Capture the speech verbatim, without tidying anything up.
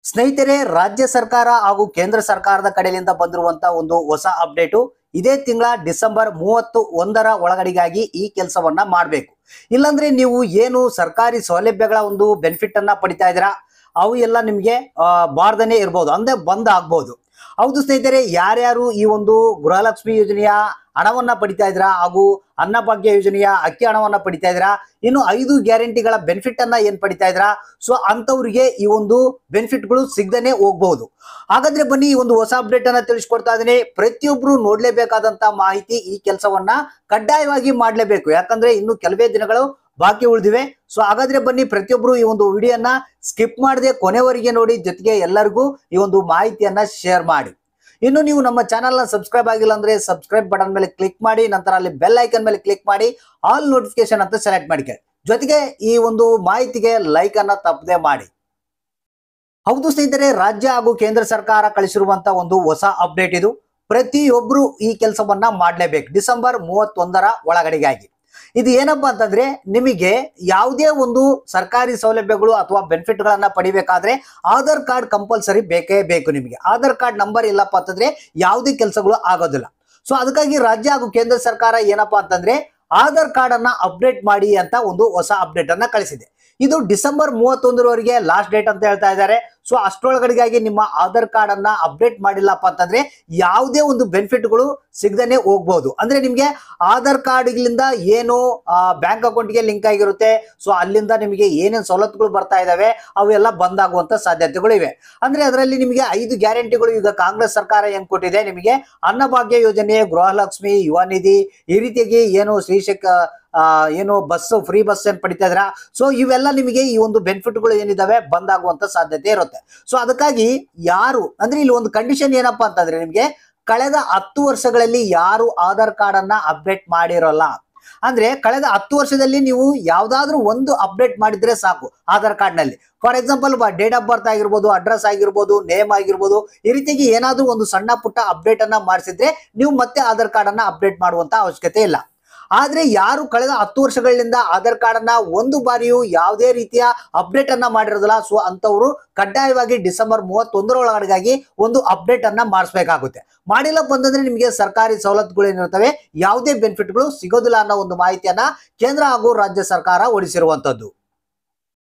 ಸ್ನೇಹಿತರೆ, ರಾಜ್ಯ ಸರ್ಕಾರ ಹಾಗೂ ಕೇಂದ್ರ ಸರ್ಕಾರದ ಕಡೆಯಿಂದ ಬಂದಿರುವಂತ ಒಂದು ಹೊಸ ಅಪ್ಡೇಟು ಇದೇ ತಿಂಗಳ ಡಿಸೆಂಬರ್ ಮೂವತ್ತು ಒಂದರ ಒಳಗಡೆಗಾಗಿ ಈ ಕೆಲಸವನ್ನ ಮಾಡಬೇಕು. ಇಲ್ಲಾಂದ್ರೆ ನೀವು ಏನು ಸರ್ಕಾರಿ ಸೌಲಭ್ಯಗಳ ಒಂದು ಬೆನಿಫಿಟ್ ಅನ್ನ ಪಡಿತಾ ಇದ್ದೀರಾ ಅವು ಎಲ್ಲ ನಿಮಗೆ ಬಾರ್ದನೆ ಇರಬಹುದು, ಅಂದ್ರೆ ಬಂದ್ ಆಗ್ಬಹುದು. ಹೌದು ಸ್ನೇಹಿತರೆ, ಯಾರ್ಯಾರು ಈ ಒಂದು ಗೃಹಲಕ್ಷ್ಮಿ ಯೋಜನೆಯ ಹಣವನ್ನ ಪಡಿತಾ ಇದ್ರಾ ಹಾಗೂ ಅನ್ನಭಾಗ್ಯ ಯೋಜನೆಯ ಅಕ್ಕಿ ಹಣವನ್ನ ಪಡಿತಾ ಇದ್ರಾ, ಇನ್ನು ಐದು ಗ್ಯಾರಂಟಿಗಳ ಬೆನಿಫಿಟ್ ಅನ್ನ ಏನ್ ಪಡಿತಾ ಇದ್ರಾ, ಸೊ ಅಂತವ್ರಿಗೆ ಈ ಒಂದು ಬೆನಿಫಿಟ್ ಗಳು ಸಿಗದೇನೆ ಹೋಗಬಹುದು. ಹಾಗಾದ್ರೆ ಬನ್ನಿ ಈ ಒಂದು ಹೊಸ ಅಪ್ಡೇಟ್ ಅನ್ನ ತಿಳಿಸ್ಕೊಡ್ತಾ ಇದೀನಿ. ಪ್ರತಿಯೊಬ್ರು ನೋಡ್ಲೇಬೇಕಾದಂತ ಮಾಹಿತಿ, ಈ ಕೆಲಸವನ್ನ ಕಡ್ಡಾಯವಾಗಿ ಮಾಡ್ಲೇಬೇಕು, ಯಾಕಂದ್ರೆ ಇನ್ನು ಕೆಲವೇ ದಿನಗಳು ಬಾಕಿ ಉಳಿದಿವೆ. ಸೊ ಹಾಗಾದ್ರೆ ಬನ್ನಿ ಪ್ರತಿಯೊಬ್ರು ಈ ಒಂದು ವಿಡಿಯೋನ ಸ್ಕಿಪ್ ಮಾಡದೆ ಕೊನೆವರೆಗೆ ನೋಡಿ, ಜೊತೆಗೆ ಎಲ್ಲರಿಗೂ ಈ ಒಂದು ಮಾಹಿತಿಯನ್ನ ಶೇರ್ ಮಾಡಿ. ಇನ್ನು ನೀವು ನಮ್ಮ ಚಾನಲ್ ನ ಸಬ್ಸ್ಕ್ರೈಬ್ ಆಗಿಲ್ಲ ಅಂದ್ರೆ ಸಬ್ಸ್ಕ್ರೈಬ್ ಬಟನ್ ಮೇಲೆ ಕ್ಲಿಕ್ ಮಾಡಿ, ನಂತರ ಅಲ್ಲಿ ಬೆಲ್ ಐಕನ್ ಮೇಲೆ ಕ್ಲಿಕ್ ಮಾಡಿ ಆಲ್ ನೋಟಿಫಿಕೇಶನ್ ಅಂತ ಸೆಲೆಕ್ಟ್ ಮಾಡಿಕೊಳ್ಳಿ. ಜೊತೆಗೆ ಈ ಒಂದು ಮಾಹಿತಿಗೆ ಲೈಕ್ ಅನ್ನ ತಪ್ಪದೆ ಮಾಡಿ. ಹೌದು ಸ್ನೇಹಿತರೆ, ರಾಜ್ಯ ಹಾಗೂ ಕೇಂದ್ರ ಸರ್ಕಾರ ಕಳಿಸಿರುವಂತ ಒಂದು ಹೊಸ ಅಪ್ಡೇಟ್ ಇದು. ಪ್ರತಿಯೊಬ್ರು ಈ ಕೆಲಸವನ್ನ ಮಾಡ್ಲೇಬೇಕು ಡಿಸೆಂಬರ್ ಮೂವತ್ತೊಂದರ ಒಳಗಡೆಗಾಗಿ. ಇದು ಏನಪ್ಪಾ ಅಂತಂದ್ರೆ, ನಿಮಗೆ ಯಾವುದೇ ಒಂದು ಸರ್ಕಾರಿ ಸೌಲಭ್ಯಗಳು ಅಥವಾ ಬೆನಿಫಿಟ್ ಗಳನ್ನ ಪಡಿಬೇಕಾದ್ರೆ ಆಧಾರ್ ಕಾರ್ಡ್ ಕಂಪಲ್ಸರಿ ಬೇಕೇ ಬೇಕು. ನಿಮಗೆ ಆಧಾರ್ ಕಾರ್ಡ್ ನಂಬರ್ ಇಲ್ಲಪ್ಪ ಅಂತಂದ್ರೆ ಯಾವುದೇ ಕೆಲಸಗಳು ಆಗೋದಿಲ್ಲ. ಸೊ ಅದಕ್ಕಾಗಿ ರಾಜ್ಯ ಹಾಗೂ ಕೇಂದ್ರ ಸರ್ಕಾರ ಏನಪ್ಪಾ ಅಂತಂದ್ರೆ ಆಧಾರ್ ಕಾರ್ಡ್ ಅನ್ನ ಅಪ್ಡೇಟ್ ಮಾಡಿ ಅಂತ ಒಂದು ಹೊಸ ಅಪ್ಡೇಟ್ ಅನ್ನ ಕಳಿಸಿದೆ. ಇದು ಡಿಸೆಂಬರ್ ಮೂವತ್ತೊಂದರವರೆಗೆ ಲಾಸ್ಟ್ ಡೇಟ್ ಅಂತ ಹೇಳ್ತಾ ಇದ್ದಾರೆ. ಸೊ ಅಷ್ಟರೊಳಗಡೆಗಾಗಿ ನಿಮ್ಮ ಆಧಾರ್ ಕಾರ್ಡ್ ಅನ್ನ ಅಪ್ಡೇಟ್ ಮಾಡಿಲ್ಲಪ್ಪ ಅಂತಂದ್ರೆ ಯಾವುದೇ ಒಂದು ಬೆನಿಫಿಟ್ಗಳು ಸಿಗದೇನೆ ಹೋಗ್ಬಹುದು. ಅಂದ್ರೆ ನಿಮ್ಗೆ ಆಧಾರ್ ಕಾರ್ಡ್ಗಳಿಂದ ಏನು ಬ್ಯಾಂಕ್ ಅಕೌಂಟ್ಗೆ ಲಿಂಕ್ ಆಗಿರುತ್ತೆ, ಸೊ ಅಲ್ಲಿಂದ ನಿಮಗೆ ಏನೇನು ಸವಲತ್ತುಗಳು ಬರ್ತಾ ಇದಾವೆ ಅವೆಲ್ಲ ಬಂದಾಗುವಂತ ಸಾಧ್ಯತೆಗಳು ಇವೆ. ಅಂದ್ರೆ ಅದರಲ್ಲಿ ನಿಮಗೆ ಐದು ಗ್ಯಾರಂಟಿಗಳು ಈಗ ಕಾಂಗ್ರೆಸ್ ಸರ್ಕಾರ ಏನ್ ಕೊಟ್ಟಿದೆ, ನಿಮಗೆ ಅನ್ನಭಾಗ್ಯ ಯೋಜನೆ, ಗೃಹಲಕ್ಷ್ಮಿ, ಯುವ ನಿಧಿ, ಈ ರೀತಿಯಾಗಿ ಏನು ಶ್ರೀಶಕ್ ಆ ಏನು ಬಸ್ ಫ್ರೀ ಬಸ್ ಏನ್ ಪಡಿತಾ ಇದ್ರ, ಸೊ ಇವೆಲ್ಲ ನಿಮಗೆ ಈ ಒಂದು ಬೆನಿಫಿಟ್ಗಳು ಏನಿದಾವೆ ಬಂದಾಗುವಂತ ಸಾಧ್ಯತೆ ಇರುತ್ತೆ. ಸೊ ಅದಕ್ಕಾಗಿ ಯಾರು ಅಂದ್ರೆ ಇಲ್ಲಿ ಒಂದು ಕಂಡೀಷನ್ ಏನಪ್ಪಾ ಅಂತಂದ್ರೆ, ನಿಮ್ಗೆ ಕಳೆದ ಹತ್ತು ವರ್ಷಗಳಲ್ಲಿ ಯಾರು ಆಧಾರ್ ಕಾರ್ಡ್ ಅನ್ನ ಅಪ್ಡೇಟ್ ಮಾಡಿರೋಲ್ಲ, ಅಂದ್ರೆ ಕಳೆದ ಹತ್ತು ವರ್ಷದಲ್ಲಿ ನೀವು ಯಾವ್ದಾದ್ರು ಒಂದು ಅಪ್ಡೇಟ್ ಮಾಡಿದ್ರೆ ಸಾಕು ಆಧಾರ್ ಕಾರ್ಡ್ ನಲ್ಲಿ. For example date of birth ಆಗಿರ್ಬೋದು, ಅಡ್ರೆಸ್ ಆಗಿರ್ಬೋದು, ನೇಮ್ ಆಗಿರ್ಬೋದು, ಈ ರೀತಿಯಾಗಿ ಏನಾದ್ರೂ ಒಂದು ಸಣ್ಣ ಪುಟ್ಟ ಅಪ್ಡೇಟ್ ಅನ್ನ ಮಾಡಿಸಿದ್ರೆ ನೀವು ಮತ್ತೆ ಆಧಾರ್ ಕಾರ್ಡ್ ಅನ್ನ ಅಪ್ಡೇಟ್ ಮಾಡುವಂತ ಅವಶ್ಯಕತೆ ಇಲ್ಲ. ಆದ್ರೆ ಯಾರು ಕಳೆದ ಹತ್ತು ವರ್ಷಗಳಿಂದ ಆಧಾರ್ ಕಾರ್ಡ್ ಅನ್ನ ಒಂದು ಬಾರಿಯೂ ಯಾವುದೇ ರೀತಿಯ ಅಪ್ಡೇಟ್ ಅನ್ನ ಮಾಡಿರೋದಿಲ್ಲ, ಸೊ ಅಂತವರು ಕಡ್ಡಾಯವಾಗಿ ಡಿಸೆಂಬರ್ ಮೂವತ್ತೊಂದರ ಒಳಗಡೆಗಾಗಿ ಒಂದು ಅಪ್ಡೇಟ್ ಅನ್ನ ಮಾಡಿಸ್ಬೇಕಾಗುತ್ತೆ. ಮಾಡಿಲ್ಲಪ್ಪ ಅಂತಂದ್ರೆ ನಿಮಗೆ ಸರ್ಕಾರಿ ಸವಲತ್ತುಗಳು ಏನಿರ್ತವೆ ಯಾವುದೇ ಬೆನಿಫಿಟ್ಗಳು ಸಿಗೋದಿಲ್ಲ ಅನ್ನೋ ಒಂದು ಮಾಹಿತಿಯನ್ನ ಕೇಂದ್ರ ಹಾಗೂ ರಾಜ್ಯ ಸರ್ಕಾರ ಹೊರಡಿಸಿರುವಂತದ್ದು.